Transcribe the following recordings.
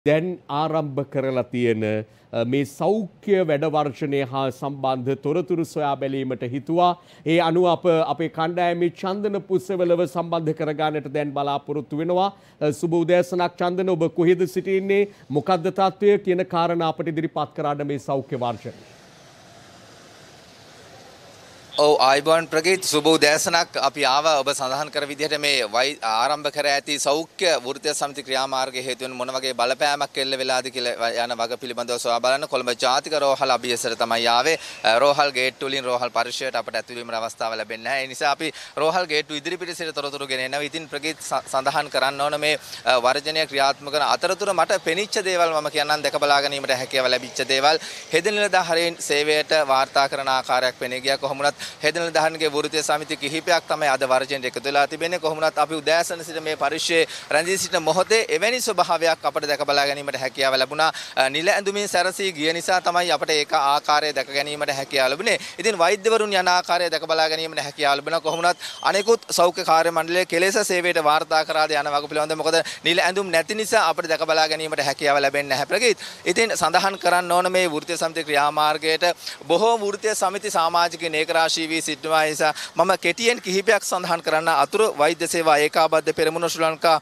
දැන් ආරම්භ කරලා තියෙන මේ සෞඛ්‍ය වැඩවර්ෂණය හා සම්බන්ධ තොරතුරු සොයා බැලීමට හිතුවා. ඒ අනුව අපේ කණ්ඩායමේ චන්දන පුස්සවලව සම්බන්ධ කරගන්නට දැන් බලාපොරොත්තු වෙනවා. සුබ උදෑසනක් චන්දන, ඔබ කොහෙද සිටින්නේ? මොකද්ද තත්ත්වය කියන කාරණා අපට ඉදිරිපත් කරන්න මේ සෞඛ්‍ය වර්ෂණය. ආයිබෝන් ප්‍රගීත්, සුබ උදෑසනක්. අපි ආවා ඔබ සඳහන් කර විදිහට මේ ආරම්භ කර ඇති සෞඛ්‍ය වෘත්තීය සමිති ක්‍රියාමාර්ගයේ හේතුවෙන් මොන වගේ බලපෑමක් එල්ල වෙලාද කියලා යන වග පිළිබඳව සොයා බලන්න කොළඹ ජාතික රෝහල් අභියසර තමයි ආවේ. රෝහල් ගේට්ටු වලින් රෝහල් පරිශ්‍රයට අපට ඇතුළු වීමේ අවස්ථාව ලැබෙන්නේ නැහැ. ඒ නිසා අපි රෝහල් ගේට්ටු ඉදිරි පිටසට තොරතුරු ගෙන එනවා. ඉතින් ප්‍රගීත් සඳහන් කරන්න ඕන මේ වර්ජනය ක්‍රියාත්මක කරන අතරතුර මට පෙනිච්ච දේවල් මම කියන්නම්, දැක බලා ගැනීමට හැකියාව ලැබිච්ච දේවල්. හෙද නිලධාරීන් සේවයට වාර්තා කරන ආකාරයක් පෙනී ගියා. කොහොමුණත් හෙද නිලධාරීන්ගේ වෘත්තීය සමිති කිහිපයක් තමයි අද වර්ජනයට එකතු වෙලා තිබෙන්නේ. කොහොමුණත් අපි උදෑසන සිට මේ පරිශ්‍රයේ රැඳී සිටින මොහොතේ එවැනි ස්වභාවයක් අපට දැක බලා ගැනීමට හැකියාව ලැබුණා. නිල ඇඳුමින් සැරසී ගිය නිසා තමයි අපට ඒක ආකාරය දැක ගැනීමට හැකියාව ලැබුණේ. ඉතින් වෛද්‍යවරුන් යන ආකාරය දැක බලා ගැනීමට හැකියාව ලැබුණා. කොහොමුණත් අනෙකුත් සෞඛ්‍ය කාර්ය මණ්ඩලයේ කෙලෙස සේවයට වාර්තා කරාද යන වග පිළිබඳව, මොකද නිල ඇඳුම් නැති නිසා අපට දැක බලා ගැනීමට හැකියාව ලැබෙන්නේ නැහැ ප්‍රගීත්. ඉතින් සඳහන් කරන්න ඕන මේ වෘත්තීය සමිති ක්‍රියාමාර්ගයට බොහෝ වෘත්තීය සමිති සමාජිකයන් ඒකරාශී වී සිටිනවා. නිසා මම කෙටියෙන් කිහිපයක් සඳහන් කරන්න. අතුරු වෛද්‍ය සේවා ඒකාබද්ධ පෙරමුණ ශ්‍රී ලංකා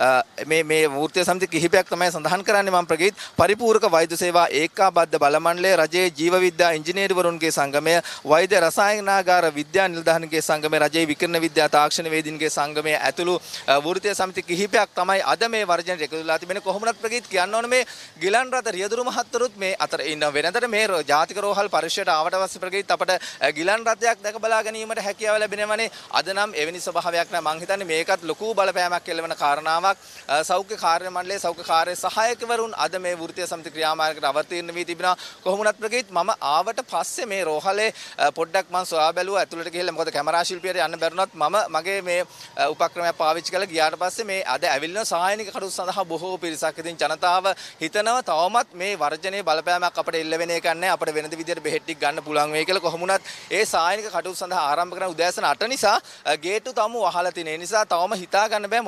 මේ වෘත්තීය සමිති කිහිපයක් තමයි සඳහන් කරන්නේ මම ප්‍රගීත්. පරිපූර්ණක වෛද්‍ය සේවා ඒකාබද්ධ බල මණ්ඩලය, රජයේ ජීව විද්‍යා ඉංජිනේරුවරුන්ගේ සංගමය, වෛද්‍ය රසායනාගාර විද්‍යා නිලධාරීන්ගේ සංගමය, රජයේ විකිරණ විද්‍යා තාක්ෂණ වේදීන්ගේ සංගමය ඇතුළු වෘත්තීය සමිති කිහිපයක් තමයි අද මේ වර්ජනයට එකතු වෙලා තිබෙන්නේ. කොහොමවත් ප්‍රගීත් කියන්න ඕන මේ ගිලන් රට රියදුරු මහත්වරුත් මේ අතර ඉන්න වෙනතට මේ ජාතික රෝහල් පරිශ්‍රයට ආවට පස්සේ ප්‍රගීත් අපට ගිලන් රථයක් දැක බලා ගැනීමට හැකියාව ලැබෙනවනේ. අද නම් එවැනි ස්වභාවයක් නෑ. මං හිතන්නේ මේකත් ලොකු බලපෑමක් එල්ලවන කාරණාවක්. සෞඛ්‍ය කාර්ය මණ්ඩලයේ සෞඛ්‍ය කාර්ය සහායකවරුන් අද මේ වෘත්තීය සමිති ක්‍රියාමාර්ගයට අවතීර්ණ වී තිබෙනවා. කොහොමුණත් ප්‍රගීත් මම ආවට පස්සේ මේ රෝහලේ පොඩ්ඩක් මං සොයා බැලුවා ඇතුළට ගිහිල්ලා. මොකද කැමරා ශිල්පියට යන්න බැරුණත් මම මගේ මේ උපක්‍රමයක් පාවිච්චි කරලා ගියාට පස්සේ මේ අද ඇවිල්ලා සහායනික කටයුතු සඳහා බොහෝ පිරිසක්. ඉතින් ජනතාව හිතනවා තවමත් මේ වර්ජනයේ බලපෑමක් අපිට එල්ල වෙන එකක් නෑ. අපිට වෙනද විදියට බෙහෙත් ටික ගන්න පුළුවන් වෙයි කියලා. කොහොමුණත් ඒ සහායනික කටයුතු සඳහා ආරම්භ කරන උදෑසන 8 නිසා ගේට්ටු තම වහලා තියෙන නිසා තවම හිතා ගන්න බෑ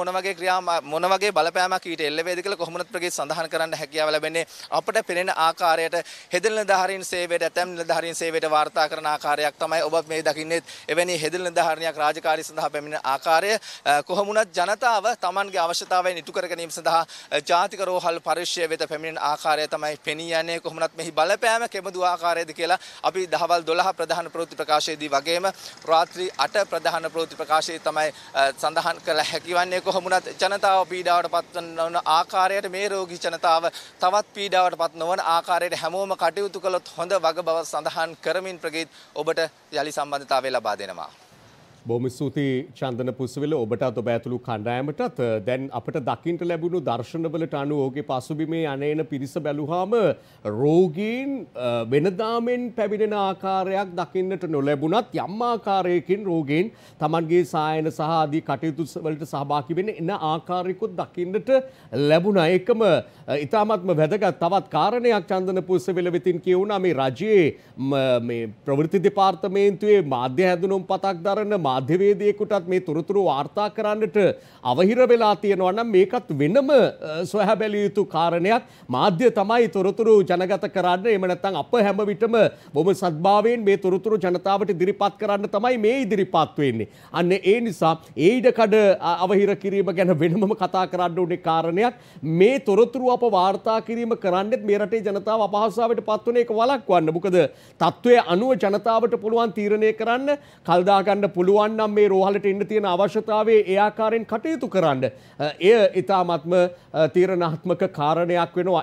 මොන වගේ බලපෑමක් ඊට එල්ල වේද කියලා. කොහොමවත් ප්‍රගීත් සඳහන් කරන්න හැකියාව ලැබෙන්නේ අපට පෙනෙන ආකාරයට හෙද නිලධාරීන් සේවයට, ඇතැම් නිලධාරීන් සේවයට වාර්තා කරන ආකාරයක් තමයි ඔබ මේ දකින්නේ. එවැනි හෙද නිලධාරියක් රාජකාරී සඳහා පැමිණෙන ආකාරය. කොහොමුණත් ජනතාව Tamanගේ අවශ්‍යතාවයන් ඉටු කර ගැනීම සඳහා ජාතික රෝහල් පරිශ්‍රය වෙත පැමිණෙන ආකාරය තමයි පෙනී යන්නේ. කොහොමුණත් මෙහි බලපෑම කෙබඳු ආකාරයේද කියලා අපි දහවල් 12 ප්‍රධාන ප්‍රවෘත්ති ප්‍රකාශයේදී වගේම රාත්‍රී 8 ප්‍රධාන ප්‍රවෘත්ති ප්‍රකාශයේ තමයි සඳහන් කළ හැකිවන්නේ. කොහොමුණත් ජනතාව පීඩාවට පත්වන ආකාරයට මේ රෝගී ජනතාව තවත් පීඩාවට පත් නොවන ආකාරයට හැමෝම කටයුතු කළොත් හොඳ වග බව සඳහන් කරමින් ප්‍රගීත් ඔබට යලි සම්බන්ධතාවය ලබා දෙනවා. බොහොම ස්තුතියි චන්දන පුස්විල, ඔබටත් ඔබ ඇතුළු කණ්ඩායමටත්. දැන් අපට දකින්නට ලැබුණු දර්ශනවලට අනුව ඔහුගේ පසුබිමේ අනේන පිරිස බැලුවාම රෝගීන් වෙනදාමෙන් පැමිණෙන ආකාරයක් දකින්නට නොලැබුණත් යම් ආකාරයකින් රෝගීන් Tamanගේ සායන සහ ආදී කටයුතු වලට සහභාගී වෙන්න එන ආකාරයකුත් දකින්නට ලැබුණා. ඒකම ඉතාමත්ම වැදගත් තවත් කාරණයක් චන්දන පුස්විල වෙතින් කියුණා. මේ රජයේ මේ ප්‍රවෘත්ති දෙපාර්තමේන්තුවේ මාධ්‍ය හැඳුනුම් පතක් දරන මාධ්‍යවේදියෙකුටත් මේ තොරතුරු වාර්තා කරන්නට අවහිර වෙලා තියෙනවා නම් මේකත් වෙනම සොයා බැලිය යුතු කාරණයක්. මාධ්‍ය තමයි තොරතුරු ජනගත කරන්න. එහෙම නැත්නම් අප හැම විටම බොහොම සත්භාවයෙන් මේ තොරතුරු ජනතාවට ඉදිරිපත් කරන්න තමයි මේ ඉදිරිපත් වෙන්නේ. අන්න ඒ නිසා ඒ ඉඩකඩ අවහිර කිරීම ගැන වෙනමම කතා කරන්න ඕනේ කාරණයක්. මේ තොරතුරු අප වාර්තා කිරීම කරන්නේත් මේ රටේ ජනතාව අපහසුතාවයට පත් වෙන එක වළක්වන්න. මොකද තත්ත්වයේ අනුව ජනතාවට පුළුවන් තීරණය කරන්න, කල් දා ගන්න පුළුවන් නම් මේ රෝහලට එන්න තියෙන අවශ්‍යතාවයේ ඒ ආකාරයෙන් කටයුතු කරන්න. එය ඉතාමත්ම තීරණාත්මක කාරණයක් වෙනවා.